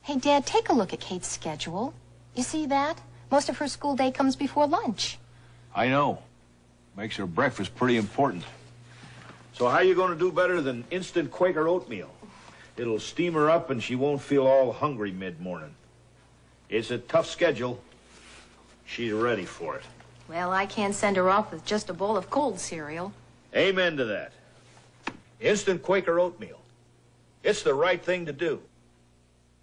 Hey, Dad, take a look at Kate's schedule. You see that? Most of her school day comes before lunch. I know. Makes her breakfast pretty important. So how you going to do better than instant Quaker oatmeal? It'll steam her up and she won't feel all hungry mid-morning. It's a tough schedule. She's ready for it. Well, I can't send her off with just a bowl of cold cereal. Amen to that. Instant Quaker oatmeal. It's the right thing to do.